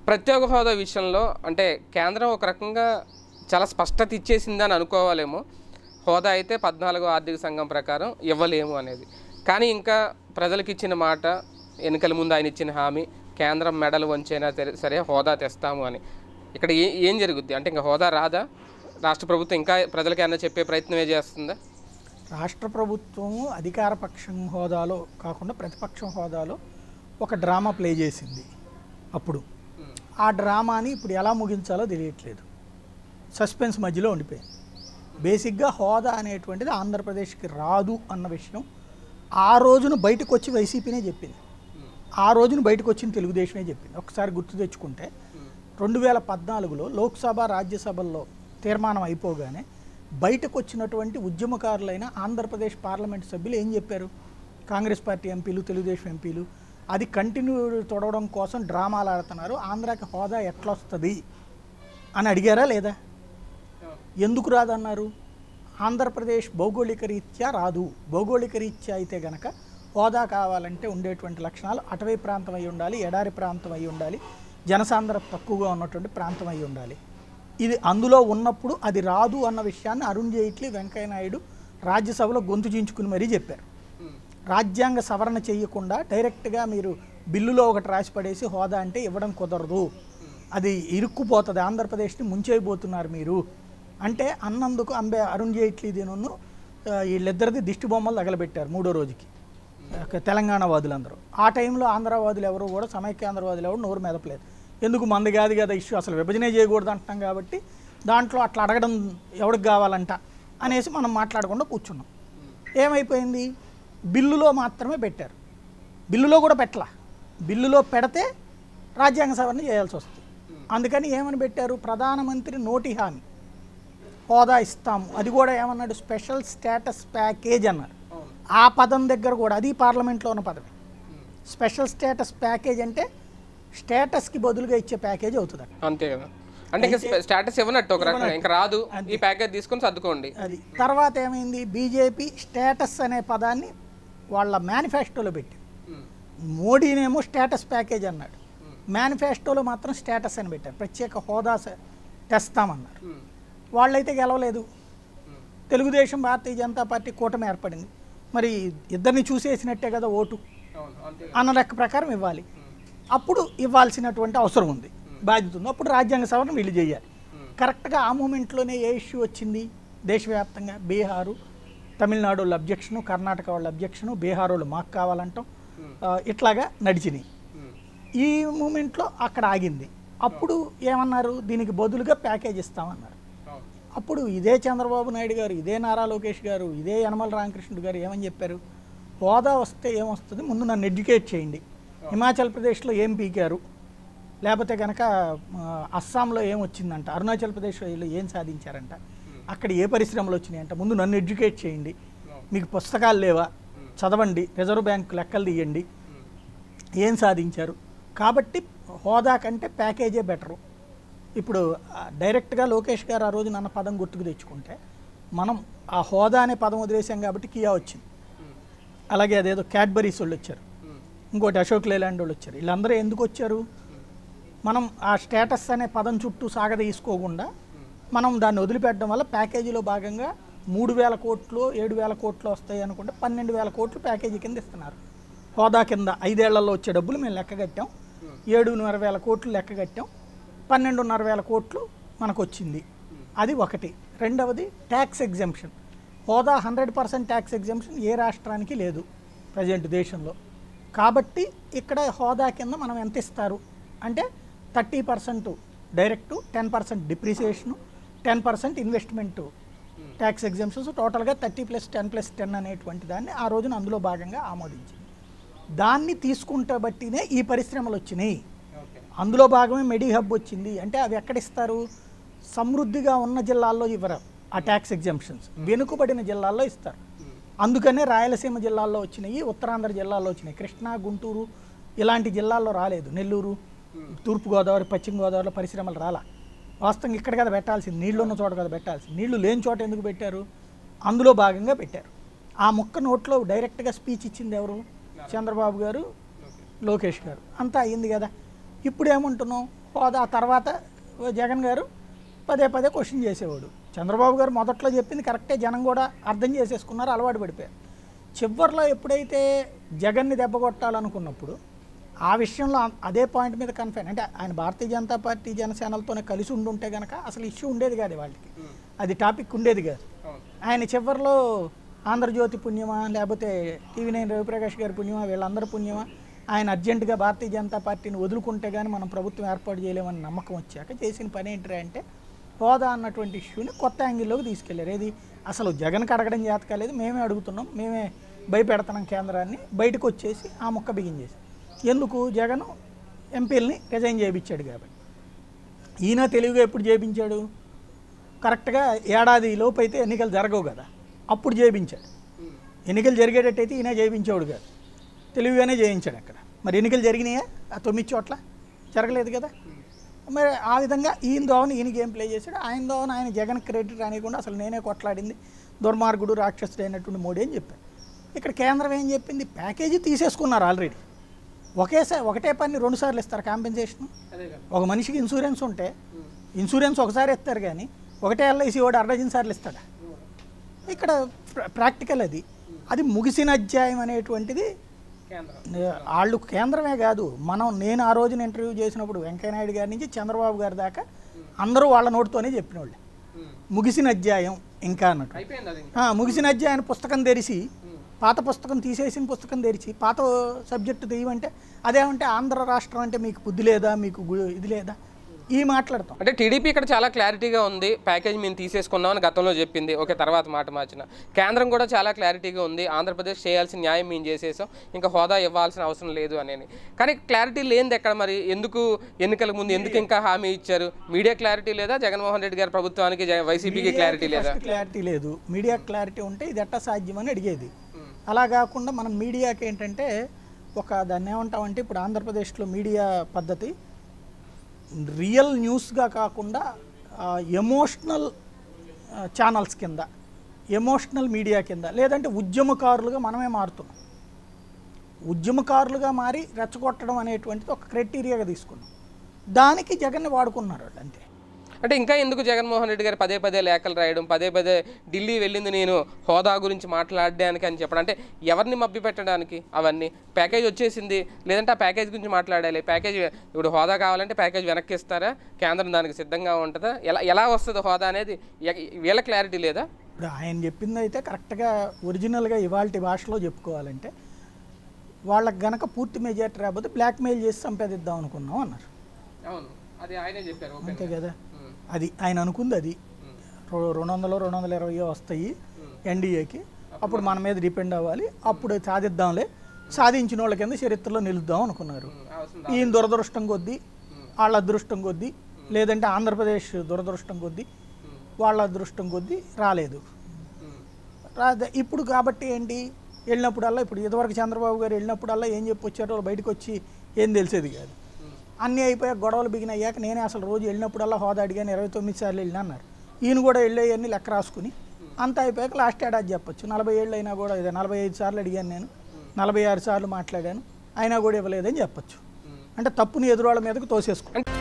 ప్రత్యేక హోదా విషయంలో అంటే కేంద్రం ఒక రకంగా చాలా స్పష్టత ఇచ్చేసిందని అనుకోవాలేమో. హోదా అయితే 14వ ఆర్థిక సంఘం ప్రకారం ఇవ్వలేము అనేది. కానీ ఇంకా ప్రజలకు ఇచ్చిన మాట, ఎన్నికల ముందు ఆయన ఇచ్చిన హామీ, కేంద్రం మెడలు వంచైనా సరే హోదా తెస్తాము అని. ఇక్కడ ఏం జరుగుద్ది అంటే ఇంకా హోదా రాదా? రాష్ట్ర ప్రభుత్వం ఇంకా ప్రజలకు ఏమైనా చెప్పే ప్రయత్నమే చేస్తుందా? రాష్ట్ర ప్రభుత్వం అధికార పక్షం హోదాలో కాకుండా ప్రతిపక్షం హోదాలో ఒక డ్రామా ప్లే చేసింది. అప్పుడు ఆ డ్రామాని ఇప్పుడు ఎలా ముగించాలో తెలియట్లేదు. సస్పెన్స్ మధ్యలో ఉండిపోయింది. బేసిక్గా హోదా అనేటువంటిది ఆంధ్రప్రదేశ్కి రాదు అన్న విషయం ఆ రోజున బయటకు వచ్చి వైసీపీనే చెప్పింది. ఆ రోజున బయటకు వచ్చిన తెలుగుదేశమే చెప్పింది. ఒకసారి గుర్తు తెచ్చుకుంటే 2014లో లోక్సభ రాజ్యసభల్లో తీర్మానం అయిపోగానే బయటకు వచ్చినటువంటి ఉద్యమకారులైన ఆంధ్రప్రదేశ్ పార్లమెంట్ సభ్యులు ఏం చెప్పారు? కాంగ్రెస్ పార్టీ ఎంపీలు, తెలుగుదేశం ఎంపీలు అది కంటిన్యూ తొడవడం కోసం డ్రామాలు ఆడుతున్నారు. ఆంధ్రాకి హోదా ఎట్లా వస్తుంది అని అడిగారా లేదా? ఎందుకు రాదన్నారు? ఆంధ్రప్రదేశ్ భౌగోళిక రీత్యా రాదు. భౌగోళిక రీత్యా అయితే గనక హోదా కావాలంటే ఉండేటువంటి లక్షణాలు అటవీ ప్రాంతం అయి ఉండాలి, ఎడారి ప్రాంతం అయి ఉండాలి, జనసాంద్రత తక్కువగా ఉన్నటువంటి ప్రాంతం అయి ఉండాలి. ఇది అందులో ఉన్నప్పుడు అది రాదు అన్న విషయాన్ని అరుణ్ జైట్లీ, వెంకయ్య నాయుడు రాజ్యసభలో గొంతు చించుకుని మరీ చెప్పారు. రాజ్యాంగ సవరణ చేయకుండా డైరెక్ట్గా మీరు బిల్లులో ఒకటి రాసి పడేసి హోదా అంటే ఇవ్వడం కుదరదు, అది ఇరుక్కుపోతుంది, ఆంధ్రప్రదేశ్ని ముంచైపోతున్నారు మీరు అంటే అన్నందుకు అరుణ్ జైట్లీదిను వీళ్ళిద్దరిది దిష్టి బొమ్మలు తగలబెట్టారు మూడో రోజుకి తెలంగాణ వాదులందరూ. ఆ టైంలో ఆంధ్రవాదులు ఎవరు కూడా, సమైక్యాంధ్రవాదులు ఎవరు నోరు మెదపలేదు. ఎందుకు మంది కాదు కదా ఇష్యూ, అసలు విభజనే చేయకూడదు అంటున్నాం కాబట్టి దాంట్లో అట్లా అడగడం ఎవరికి కావాలంట అనేసి మనం మాట్లాడకుండా కూర్చున్నాం. ఏమైపోయింది? బిల్లులో మాత్రమే పెట్టారు. బిల్లులో కూడా పెట్టలా. బిల్లులో పెడితే రాజ్యాంగ సవరణ చేయాల్సి వస్తుంది. అందుకని ఏమని పెట్టారు? ప్రధానమంత్రి నోటి హామీ హోదా ఇస్తాము, అది కూడా ఏమన్నాడు? స్పెషల్ స్టేటస్ ప్యాకేజ్ అన్నారు. ఆ పదం దగ్గర కూడా అది పార్లమెంట్లో ఉన్న పదమే. స్పెషల్ స్టేటస్ ప్యాకేజ్ అంటే స్టేటస్కి బదులుగా ఇచ్చే ప్యాకేజ్ అవుతుంది అంతే కదా. అంటే స్టేటస్ ఇవ్వనట్టు ఒక రకంగా ఇంకా రాదు, ఈ ప్యాకేజ్ తీసుకొని సర్దుకోండి. అది తర్వాత ఏమైంది? బీజేపీ స్టేటస్ అనే పదాన్ని వాళ్ళ మేనిఫెస్టోలో పెట్టి, మోడీనేమో స్టేటస్ ప్యాకేజ్ అన్నాడు, మేనిఫెస్టోలో మాత్రం స్టేటస్ అని పెట్టారు. ప్రత్యేక హోదా తెస్తామన్నారు. వాళ్ళైతే గెలవలేదు. తెలుగుదేశం, భారతీయ జనతా పార్టీ కూటమి ఏర్పడింది. మరి ఇద్దరిని చూసేసినట్టే కదా ఓటు అన్న లెక్క ప్రకారం ఇవ్వాలి. అప్పుడు ఇవ్వాల్సినటువంటి అవసరం ఉంది, బాధ్యత ఉంది. అప్పుడు రాజ్యాంగ సవరణ వీళ్ళు చేయాలి. కరెక్ట్గా ఆ మూమెంట్లోనే ఏ ఇష్యూ వచ్చింది దేశవ్యాప్తంగా? బీహారు, తమిళనాడు వాళ్ళ అబ్జెక్షను, కర్ణాటక వాళ్ళ అబ్జెక్షను, బీహార్ వాళ్ళు మాకు కావాలంటాం, ఇట్లాగా నడిచినాయి. ఈ మూమెంట్లో అక్కడ ఆగింది. అప్పుడు ఏమన్నారు? దీనికి బదులుగా ప్యాకేజ్ ఇస్తామన్నారు. అప్పుడు ఇదే చంద్రబాబు నాయుడు గారు, ఇదే నారా లోకేష్ గారు, ఇదే యనమల రామకృష్ణుడు గారు ఏమని చెప్పారు? హోదా వస్తే ఏమొస్తుంది, ముందు నన్ను ఎడ్యుకేట్ చేయండి. హిమాచల్ ప్రదేశ్లో ఏం పీకారు, లేకపోతే కనుక అస్సాంలో ఏం వచ్చిందంట, అరుణాచల్ ప్రదేశ్లో ఏం సాధించారంట, అక్కడ ఏ పరిశ్రమలు వచ్చినాయంట, ముందు నన్ను ఎడ్యుకేట్ చేయండి. మీకు పుస్తకాలు లేవా, చదవండి, రిజర్వ్ బ్యాంక్ లెక్కలు తీయండి, ఏం సాధించారు. కాబట్టి హోదా కంటే ప్యాకేజే బెటరు. ఇప్పుడు డైరెక్ట్గా లోకేష్ గారు ఆ రోజు నన్న పదం గుర్తుకు తెచ్చుకుంటే, మనం ఆ హోదా అనే పదం వదిలేసాం కాబట్టి కియా వచ్చింది. అలాగే అదేదో క్యాడ్బరీస్ వాళ్ళు వచ్చారు, ఇంకోటి అశోక్ లేలాండ్ వాళ్ళు వచ్చారు. వీళ్ళందరూ ఎందుకు వచ్చారు? మనం ఆ స్టేటస్ అనే పదం చుట్టూ సాగదీసుకోకుండా మనం దాన్ని వదిలిపెట్టడం వల్ల ప్యాకేజీలో భాగంగా 3,000 కోట్లు 7,000 కోట్లు వస్తాయి అనుకుంటే 12,000 కోట్లు ప్యాకేజీ కింద ఇస్తున్నారు. హోదా కింద 5 ఏళ్లలో వచ్చే డబ్బులు మేము లెక్క కట్టాం, 7,500 కోట్లు లెక్క కట్టాం, 12,500 కోట్లు మనకు వచ్చింది. అది ఒకటి. రెండవది ట్యాక్స్ ఎగ్జంప్షన్. హోదా 100% ట్యాక్స్ ఎగ్జంప్షన్ ఏ రాష్ట్రానికి లేదు ప్రజెంట్ దేశంలో. కాబట్టి ఇక్కడ హోదా కింద మనం ఎంత ఇస్తారు అంటే 30% direct, 10% depreciation, 10% investment tax exemptions, టోటల్గా 30 + 10 + 10 అనేటువంటి దాన్ని ఆ రోజున అందులో భాగంగా ఆమోదించింది. దాన్ని తీసుకుంటే బట్టినే ఈ పరిశ్రమలు వచ్చినాయి. అందులో భాగమే మెడి హబ్ వచ్చింది. అంటే అవి ఎక్కడిస్తారు? సమృద్ధిగా ఉన్న జిల్లాల్లో ఇవ్వరు ఆ ట్యాక్స్ ఎగ్జంప్షన్స్, వెనుకబడిన జిల్లాల్లో ఇస్తారు. అందుకనే రాయలసీమ జిల్లాల్లో వచ్చినాయి, ఉత్తరాంధ్ర జిల్లాల్లో వచ్చినాయి. కృష్ణా, గుంటూరు ఇలాంటి జిల్లాల్లో రాలేదు. నెల్లూరు, తూర్పుగోదావరి, పశ్చిమ గోదావరిలో పరిశ్రమలు రాలా. వాస్తవంగా ఇక్కడ కదా పెట్టాల్సింది, నీళ్లు ఉన్న చోట కదా పెట్టాల్సింది. నీళ్లు లేని చోట ఎందుకు పెట్టారు? అందులో భాగంగా పెట్టారు. ఆ ముక్క నోట్లో డైరెక్ట్గా స్పీచ్ ఇచ్చింది ఎవరు? చంద్రబాబు గారు, లోకేష్ గారు. అంతా అయ్యింది కదా. ఇప్పుడు ఏమంటున్నాం? హోదా తర్వాత జగన్ గారు పదే పదే క్వశ్చన్ చేసేవాడు. చంద్రబాబు గారు మొదట్లో చెప్పింది కరెక్టే, జనం కూడా అర్థం చేసేసుకున్నారు, అలవాటు పడిపోయారు. చివరిలో ఎప్పుడైతే జగన్ని దెబ్బకొట్టాలనుకున్నప్పుడు ఆ విషయంలో అదే పాయింట్ మీద కన్ఫైన్, అంటే ఆయన భారతీయ జనతా పార్టీ జనసేనలతోనే కలిసి ఉండుంటే కనుక అసలు ఇష్యూ ఉండేది కాదు వాళ్ళకి, అది టాపిక్ ఉండేది కాదు. ఆయన చివరిలో ఆంధ్రజ్యోతి పుణ్యమా లేకపోతే TV9 రవిప్రకాష్ గారి పుణ్యమా వీళ్ళందరి పుణ్యమా ఆయన అర్జెంటుగా భారతీయ జనతా పార్టీని వదులుకుంటే కానీ మనం ప్రభుత్వం ఏర్పాటు చేయలేమని నమ్మకం వచ్చాక చేసిన పని ఏంటి అంటే హోదా అన్నటువంటి ఇష్యూని కొత్త యాంగిల్లోకి తీసుకెళ్లారు. ఏది అసలు జగన్కి అడగడం చేత కాలేదు, మేమే అడుగుతున్నాం, మేమే భయపెడుతున్నాం కేంద్రాన్ని, బయటకు వచ్చేసి ఆ ముక్క బిగించేసి ఎందుకు జగన్ ఎంపీలని రిజైన్ చేయించాడు కాబట్టి. ఈయన తెలివిగా ఎప్పుడు చేయించాడు, కరెక్ట్గా ఏడాది లోపు అయితే ఎన్నికలు జరగవు కదా, అప్పుడు చేయించాడు. ఎన్నికలు జరిగేటట్టయితే ఈయన చేయించేవాడు కాదు, తెలివిగానే చేయించాడు అక్కడ. మరి ఎన్నికలు జరిగినాయా ఆ 9 చోట్ల? జరగలేదు కదా. మరి ఆ విధంగా ఈయన దోవని ఈయన గేమ్ ప్లే చేశాడు. ఆయన దోవన ఆయన జగన్ క్రెడిట్ రానియకుండా అసలు నేనే కొట్లాడింది దుర్మార్గుడు రాక్షసుడు అయినటువంటి మోడీ అని చెప్పారు. ఇక్కడ కేంద్రం ఏం చెప్పింది, ప్యాకేజీ తీసేసుకున్నారు ఆల్రెడీ, ఒకటే పని 2 సార్లు ఇస్తారు కాంపెన్సేషన్. ఒక మనిషికి ఇన్సూరెన్స్ ఉంటే ఇన్సూరెన్స్ ఒకసారి ఇస్తారు కానీ ఒకటే LIC వాడు 12 సార్లు ఇస్తాడా? ఇక్కడ ప్రాక్టికల్ అది ముగిసిన అధ్యాయం అనేటువంటిది. వాళ్ళు కేంద్రమే కాదు, నేను ఆ రోజున ఇంటర్వ్యూ చేసినప్పుడు వెంకయ్యనాయుడు గారి నుంచి చంద్రబాబు గారి దాకా అందరూ వాళ్ళ నోటితోనే చెప్పిన వాళ్ళే ముగిసిన అధ్యాయం ఇంకా అన్నట్టు. ముగిసిన అధ్యాయం పుస్తకం తెరిచి పాత పుస్తకం తీసేసిన పుస్తకం తెరిచి పాత సబ్జెక్టు తీయమంటే అదేమంటే ఆంధ్ర రాష్ట్రం అంటే మీకు బుద్ధి లేదా, మీకు ఇది లేదా, ఈ మాట్లాడతాం. అంటే టీడీపీ ఇక్కడ చాలా క్లారిటీగా ఉంది, ప్యాకేజ్ మేము తీసేసుకున్నామని గతంలో చెప్పింది, ఓకే తర్వాత మాట మార్చిన. కేంద్రం కూడా చాలా క్లారిటీగా ఉంది, ఆంధ్రప్రదేశ్ చేయాల్సిన న్యాయం మేము చేసేసాం, ఇంకా హోదా ఇవ్వాల్సిన అవసరం లేదు అనేది. కానీ క్లారిటీ లేనిది ఎక్కడ మరి, ఎందుకు ఎన్నికల ముందు ఎందుకు ఇంకా హామీ ఇచ్చారు? మీడియా క్లారిటీ లేదా, జగన్మోహన్ రెడ్డి గారి ప్రభుత్వానికి వైసీపీకి క్లారిటీ లేదా? క్లారిటీ లేదు. మీడియా క్లారిటీ ఉంటే ఇది ఎట్టా సాధ్యమని అడిగేది. అలా కాకుండా మనం మీడియాకి ఏంటంటే దాన్ని ఏమంటామంటే ఇప్పుడు ఆంధ్రప్రదేశ్లో మీడియా పద్ధతి రియల్ న్యూస్గా కాకుండా ఎమోషనల్ ఛానల్స్ కింద, ఎమోషనల్ మీడియా కింద, లేదంటే ఉద్యమకారులుగా మనమే మారుతున్నాం. ఉద్యమకారులుగా మారి రెచ్చగొట్టడం అనేటువంటిది ఒక క్రైటీరియాగా తీసుకున్నాం. దానికి జగన్ని వాడుకున్నారు వాళ్ళు అంతే. అంటే ఇంకా ఎందుకు జగన్మోహన్ రెడ్డి గారు పదే పదే లేఖలు రాయడం, పదే పదే ఢిల్లీ వెళ్ళింది నేను హోదా గురించి మాట్లాడడానికి అని చెప్పడం, అంటే ఎవరిని మభ్య పెట్టడానికి? అవన్నీ ప్యాకేజ్ వచ్చేసింది, లేదంటే ఆ ప్యాకేజ్ గురించి మాట్లాడాలి. ప్యాకేజ్ ఇప్పుడు హోదా కావాలంటే ప్యాకేజ్ వెనక్కి ఇస్తారా, కేంద్రం దానికి సిద్ధంగా ఉంటుందా, ఎలా వస్తుంది హోదా అనేది వీళ్ళ క్లారిటీ లేదా? ఇప్పుడు ఆయన చెప్పింది అయితే కరెక్ట్గా ఒరిజినల్గా ఇవాల్టి భాషలో చెప్పుకోవాలంటే వాళ్ళకి గనక పూర్తి మెజార్టీ రాకపోతే బ్లాక్మెయిల్ చేసి సంపాదిద్దాం అనుకున్నాం అన్నారు. అవును, అది ఆయనే చెప్పారు, అంతే కదా. అది ఆయన అనుకుంది, అది 200 220 వస్తాయి ఎన్డీఏకి, అప్పుడు మన మీద డిపెండ్ అవ్వాలి, అప్పుడు సాధిద్దాంలే, సాధించిన వాళ్ళ కింద చరిత్రలో నిలుద్దాం అనుకున్నారు. ఈయన దురదృష్టం కొద్దీ, వాళ్ళ అదృష్టం కొద్దీ, లేదంటే ఆంధ్రప్రదేశ్ దురదృష్టం కొద్దీ, వాళ్ళ అదృష్టం కొద్దీ రాలేదు. ఇప్పుడు కాబట్టి ఏంటి, వెళ్ళినప్పుడల్లా ఇప్పుడు ఇదివరకు చంద్రబాబు గారు వెళ్ళినప్పుడల్లా ఏం చెప్పొచ్చారో బయటకు వచ్చి ఏం తెలిసేది కాదు. అన్నీ అయిపోయాక గొడవలు బిగినయ్యాక నేనే అసలు రోజు వెళ్ళినప్పుడల్లా హోదా అడిగాను, 29 సార్లు వెళ్ళినా అన్నారు. ఈయన కూడా వెళ్ళేవన్నీ లెక్క రాసుకుని అంతా అయిపోయాక లాస్ట్ ఏడాది చెప్పొచ్చు. 40 ఏళ్ళు అయినా కూడా 45 సార్లు అడిగాను నేను, 46 సార్లు మాట్లాడాను, అయినా కూడా ఇవ్వలేదని చెప్పొచ్చు. అంటే తప్పుని ఎదురోళ్ళ మీదకు తోసేసుకుంటాను.